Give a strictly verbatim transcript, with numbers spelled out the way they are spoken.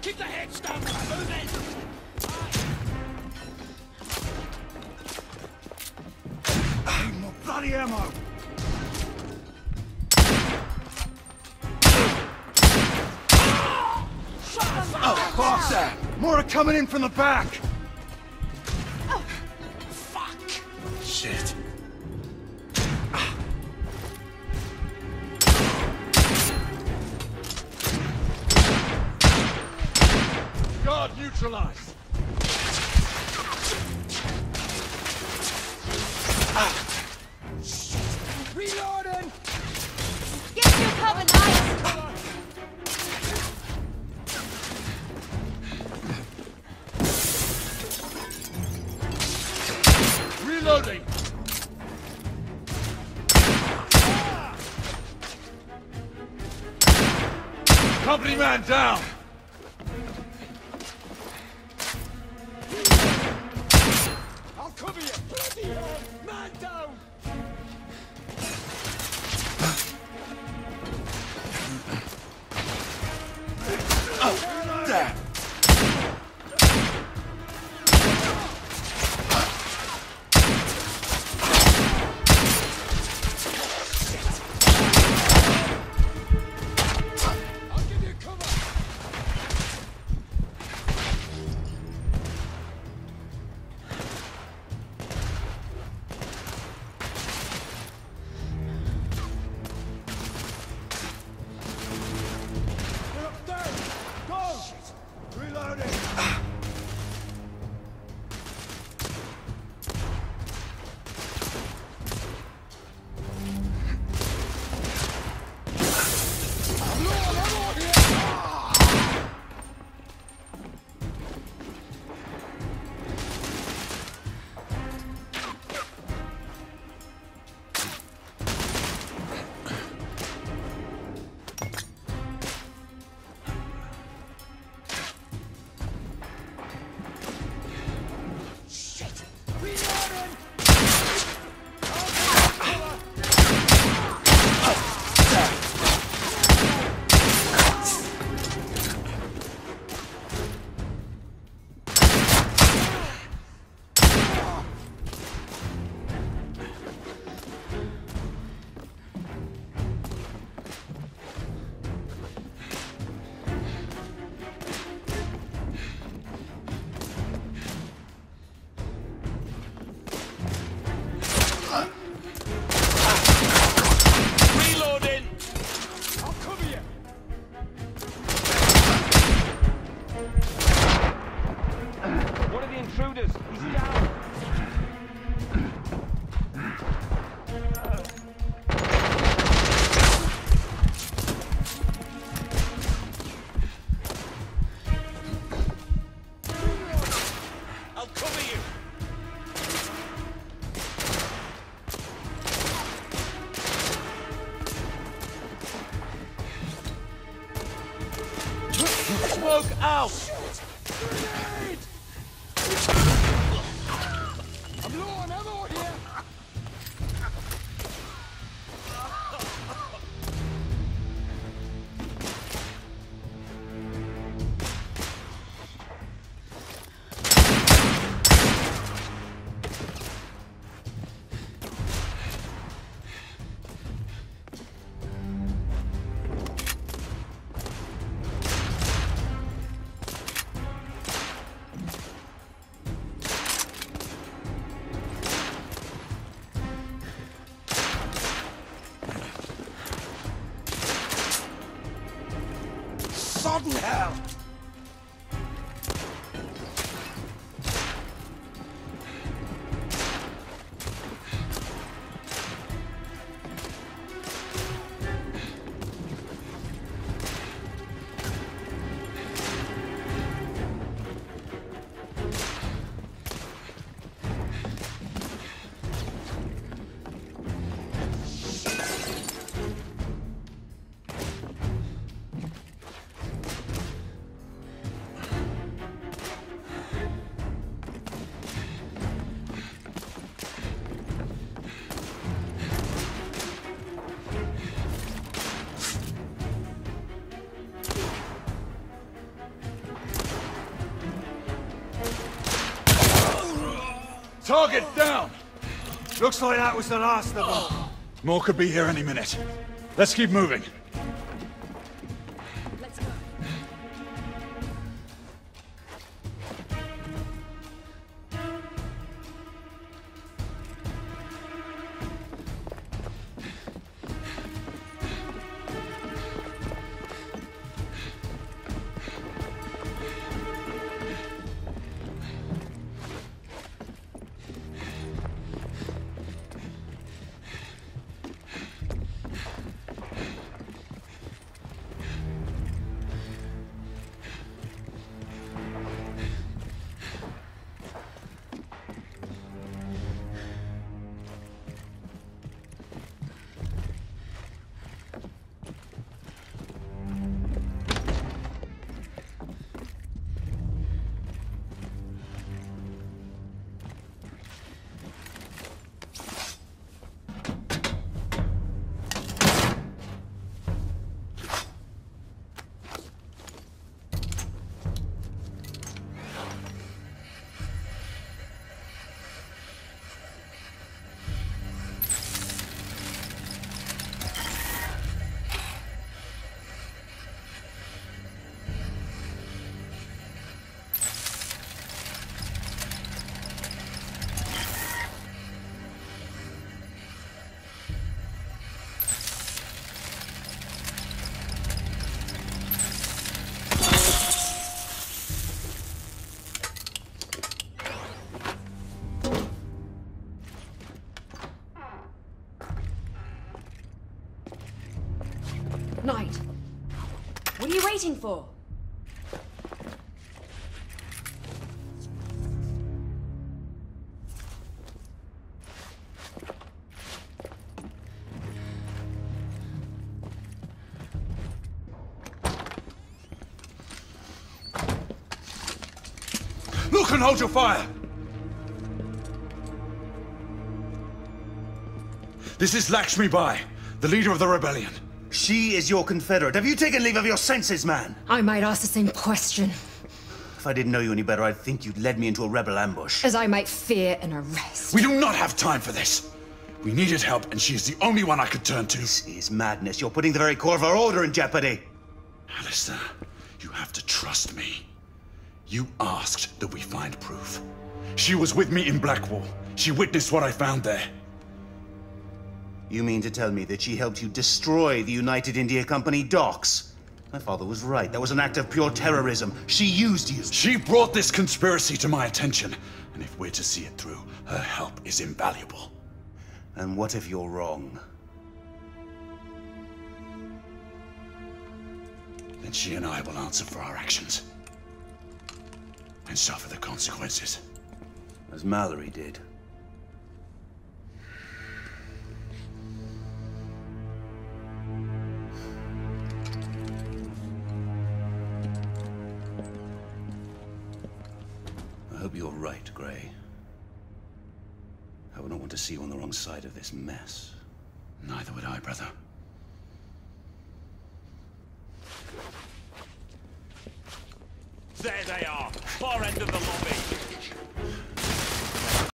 Keep the heads down! Move in! Need more bloody ammo! Oh, fuck that! More are coming in from the back! Oh, fuck! Shit. Guard neutralized! Ah. Reloading! Get your cover, nice! Reloading! Company man down! I'll cover you! Bloody hell! Man down! Oh, damn! I'll give you cover! They're upstairs! Go! Reloading! I'm low on ammo here! Ah! Shit! Reloading! Reloading! I'll cover you! One of the intruders. He's down. I'll cover you. Smoke out. Grenade! I'm low on ammo here! Sodden hell! Target down! Looks like that was the last of them. More could be here any minute. Let's keep moving. Let's go. Knight, what are you waiting for? Look and hold your fire! This is Lakshmi Bai, the leader of the rebellion. She is your Confederate. Have you taken leave of your senses, man? I might ask the same question. If I didn't know you any better, I'd think you'd led me into a rebel ambush. As I might fear an arrest. We do not have time for this. We needed help, and she is the only one I could turn to. This is madness. You're putting the very core of our order in jeopardy. Alistair, you have to trust me. You asked that we find proof. She was with me in Blackwall. She witnessed what I found there. You mean to tell me that she helped you destroy the United India Company docks? My father was right. That was an act of pure terrorism. She used you. She brought this conspiracy to my attention, and if we're to see it through, her help is invaluable. And what if you're wrong? Then she and I will answer for our actions. And suffer the consequences. As Mallory did. I hope you're right, Gray. I wouldn't want to see you on the wrong side of this mess. Neither would I, brother. There they are, far end of the lobby.